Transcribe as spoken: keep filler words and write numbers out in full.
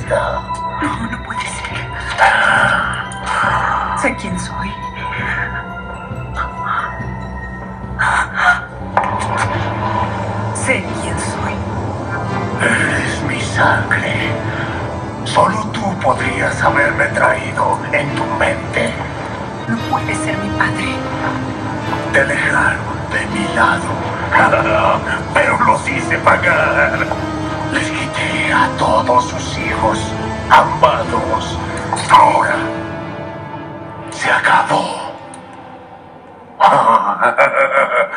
vista. No, no puede ser. Sé quién soy. Sé quién soy. Eres mi sangre. Solo tú podrías haberme traído en tu mente. No puede ser mi padre. Te dejaron de mi lado, pero los hice pagar. Les quité a todos sus hijos amados. Ahora se acabó.